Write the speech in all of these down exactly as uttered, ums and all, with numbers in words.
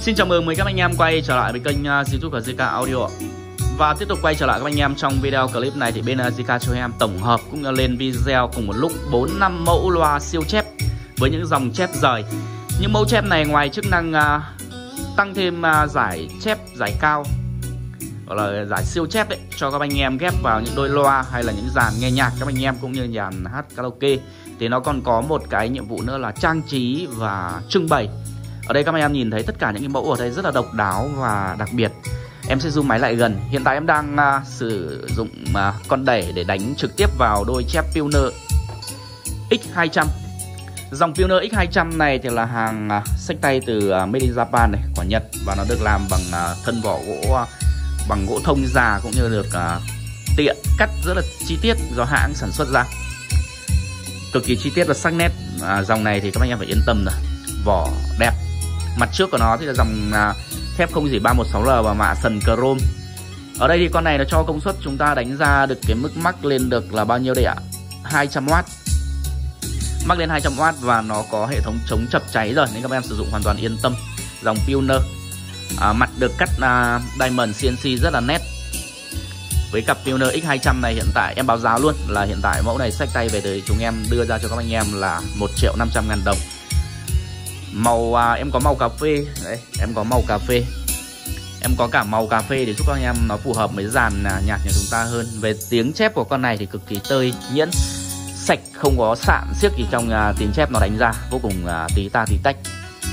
Xin chào mừng mấy các anh em quay trở lại với kênh uh, YouTube của gi ca Audio. Và tiếp tục quay trở lại các anh em trong video clip này thì bên uh, gi ca cho em tổng hợp cũng như lên video cùng một lúc bốn năm mẫu loa siêu chép với những dòng chép rời. Những mẫu chép này ngoài chức năng uh, tăng thêm uh, giải chép giải cao, gọi là giải siêu chép đấy, cho các anh em ghép vào những đôi loa hay là những dàn nghe nhạc các anh em cũng như dàn hát karaoke, thì nó còn có một cái nhiệm vụ nữa là trang trí và trưng bày. Ở đây các anh em nhìn thấy tất cả những cái mẫu ở đây rất là độc đáo và đặc biệt. Em sẽ zoom máy lại gần. Hiện tại em đang uh, sử dụng uh, con đẩy để đánh trực tiếp vào đôi chép Pioneer X hai trăm. Dòng Pioneer X hai trăm này thì là hàng uh, xách tay từ uh, Made in Japan này, của Nhật, và nó được làm bằng uh, thân vỏ gỗ uh, bằng gỗ thông già, cũng như được uh, tiện cắt rất là chi tiết do hãng sản xuất ra, cực kỳ chi tiết và sắc nét. uh, Dòng này thì các anh em phải yên tâm rồi, vỏ đẹp. Mặt trước của nó thì là dòng uh, thép không dỉ ba một sáu L và mạ sần chrome. Ở đây thì con này nó cho công suất chúng ta đánh ra được cái mức max lên được là bao nhiêu đây ạ? hai trăm oát. Max lên hai trăm oát và nó có hệ thống chống chập cháy rồi, nên các em sử dụng hoàn toàn yên tâm. Dòng Pioneer. À, mặt được cắt uh, diamond xê en xê rất là nét. Với cặp Pioneer X hai trăm này hiện tại em báo giá luôn là hiện tại mẫu này xách tay về thì chúng em đưa ra cho các anh em là một triệu năm trăm ngàn đồng. Màu à, em có màu cà phê đấy, em có màu cà phê, em có cả màu cà phê để giúp các anh em nó phù hợp với dàn à, nhạc nhà chúng ta hơn. Về tiếng chép của con này thì cực kỳ tơi nhẫn, sạch, không có sạn xiếc gì trong à, tiếng chép nó đánh ra, vô cùng à, tí ta tí tách.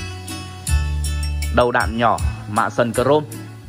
Đầu đạn nhỏ, mạ sần chrome.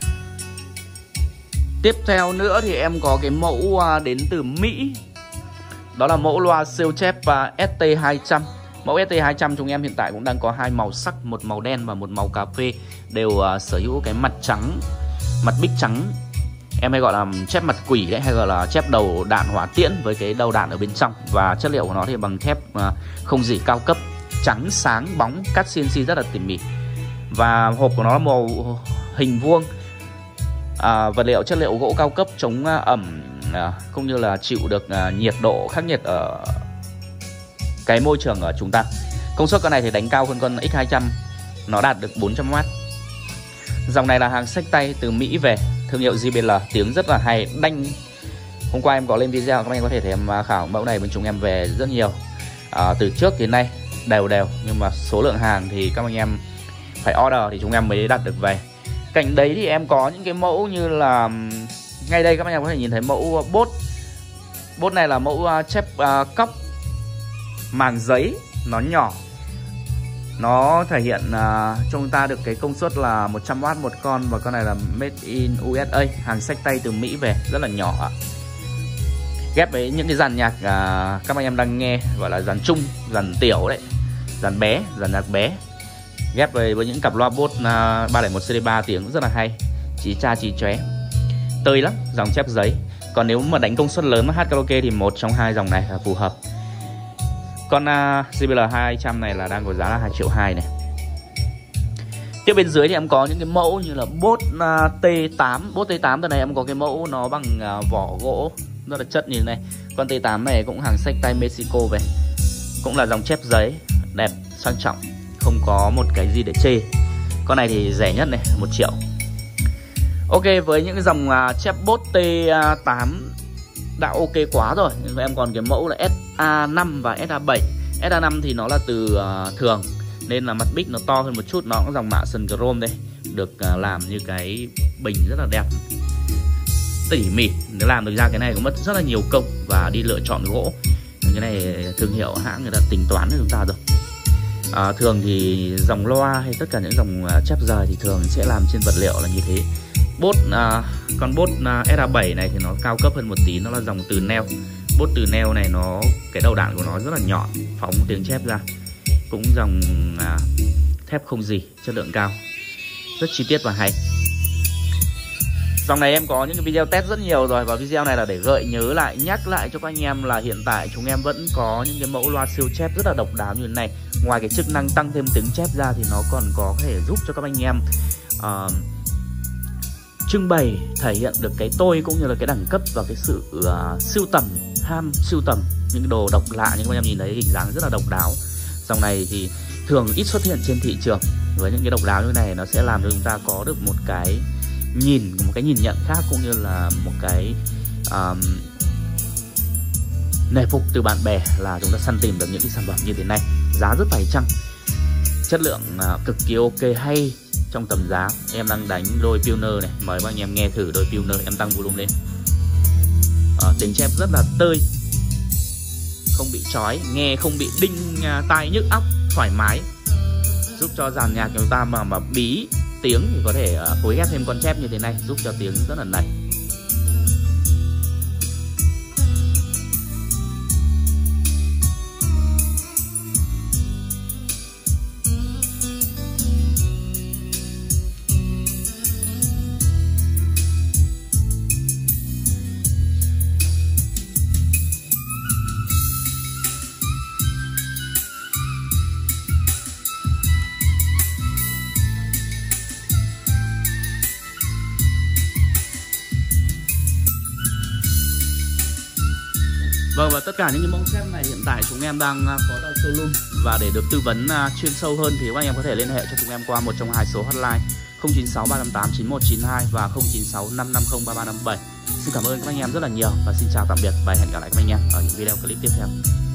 Tiếp theo nữa thì em có cái mẫu à, đến từ Mỹ, đó là mẫu loa siêu chép à, S T hai trăm. Mẫu S T hai trăm chúng em hiện tại cũng đang có hai màu sắc, một màu đen và một màu cà phê, đều uh, sở hữu cái mặt trắng, mặt bích trắng. Em hay gọi là chép mặt quỷ đấy, hay gọi là chép đầu đạn hỏa tiễn với cái đầu đạn ở bên trong. Và chất liệu của nó thì bằng thép uh, không dỉ cao cấp, trắng sáng bóng, cắt xê en xê rất là tỉ mỉ. Và hộp của nó là màu hình vuông, uh, vật liệu chất liệu gỗ cao cấp, chống uh, ẩm uh, cũng như là chịu được uh, nhiệt độ khắc nghiệt ở cái môi trường ở chúng ta. Công suất con này thì đánh cao hơn con X hai trăm, nó đạt được bốn trăm oát. Dòng này là hàng xách tay từ Mỹ về, thương hiệu gi bê lờ, tiếng rất là hay, đanh. Hôm qua em có lên video, các anh có thể thấy em khảo mẫu này bên chúng em về rất nhiều, à, từ trước đến nay đều đều, nhưng mà số lượng hàng thì các anh em phải order thì chúng em mới đặt được về. Cạnh đấy thì em có những cái mẫu như là ngay đây các anh em có thể nhìn thấy mẫu bốt. Bốt này là mẫu uh, chép uh, cóc màng giấy, nó nhỏ, nó thể hiện uh, cho chúng ta được cái công suất là một trăm oát một con, và con này là made in u ét a, hàng xách tay từ Mỹ về, rất là nhỏ. Ghép với những cái dàn nhạc uh, các anh em đang nghe, gọi là dàn chung, dàn tiểu đấy, dàn bé, dàn nhạc bé, ghép với, với những cặp loa bốt uh, ba không một C D ba, tiếng rất là hay, chí cha chí chóe, tơi lắm, dòng chép giấy. Còn nếu mà đánh công suất lớn mà hát karaoke thì một trong hai dòng này là phù hợp. Con uh, gi bê lờ hai trăm này là đang có giá là hai triệu hai này. Tiếp bên dưới thì em có những cái mẫu như là bốt uh, T tám. Bốt T tám từ này em có cái mẫu nó bằng uh, vỏ gỗ rất là chất như thế này. Con T tám này cũng hàng xách tay Mexico về, cũng là dòng chép giấy, đẹp, sang trọng, không có một cái gì để chê. Con này thì rẻ nhất này, một triệu. Ok, với những cái dòng uh, chép bốt T tám đã ok quá rồi. Nhưng em còn cái mẫu là S A năm và S A bảy. S A năm thì nó là từ uh, thường, nên là mặt bích nó to hơn một chút. Nó cũng dòng mạ sần chrome đây, được uh, làm như cái bình rất là đẹp, tỉ mỉ. Nếu làm được ra cái này cũng mất rất là nhiều công và đi lựa chọn gỗ. Cái này thương hiệu hãng người ta tính toán cho chúng ta rồi. uh, Thường thì dòng loa hay tất cả những dòng uh, chép rời thì thường sẽ làm trên vật liệu là như thế. Bốt uh, con bốt uh, S A bảy này thì nó cao cấp hơn một tí, nó là dòng từ neo. Bốt từ neo này nó cái đầu đạn của nó rất là nhọn, phóng tiếng chép ra, cũng dòng uh, thép không dỉ, chất lượng cao, rất chi tiết và hay. Dòng này em có những cái video test rất nhiều rồi, và video này là để gợi nhớ lại, nhắc lại cho các anh em là hiện tại chúng em vẫn có những cái mẫu loa siêu chép rất là độc đáo như thế này. Ngoài cái chức năng tăng thêm tiếng chép ra thì nó còn có thể giúp cho các anh em uh, trưng bày, thể hiện được cái tôi cũng như là cái đẳng cấp và cái sự uh, sưu tầm, ham sưu tầm những đồ độc lạ. Nhưng các em nhìn thấy hình dáng rất là độc đáo. Dòng này thì thường ít xuất hiện trên thị trường. Với những cái độc đáo như này nó sẽ làm cho chúng ta có được một cái nhìn, một cái nhìn nhận khác, cũng như là một cái um, nể phục từ bạn bè là chúng ta săn tìm được những cái sản phẩm như thế này. Giá rất phải chăng, chất lượng uh, cực kỳ ok, hay trong tầm giá. Em đang đánh đôi Pioneer này, mời các anh em nghe thử đôi Pioneer. Em tăng volume lên. uh, Tiếng chép rất là tơi, không bị chói, nghe không bị đinh uh, tai nhức óc, thoải mái, giúp cho dàn nhạc chúng ta mà mà bí tiếng thì có thể uh, phối ghép thêm con chép như thế này, giúp cho tiếng rất là nảy. Vâng, và tất cả những cái mẫu chép này hiện tại chúng em đang có tại showroom. Và để được tư vấn uh, chuyên sâu hơn thì các anh em có thể liên hệ cho chúng em qua một trong hai số hotline không chín sáu ba năm tám chín một chín hai và không chín sáu năm năm không ba ba năm bảy. Xin cảm ơn các anh em rất là nhiều và xin chào tạm biệt và hẹn gặp lại các anh em ở những video clip tiếp theo.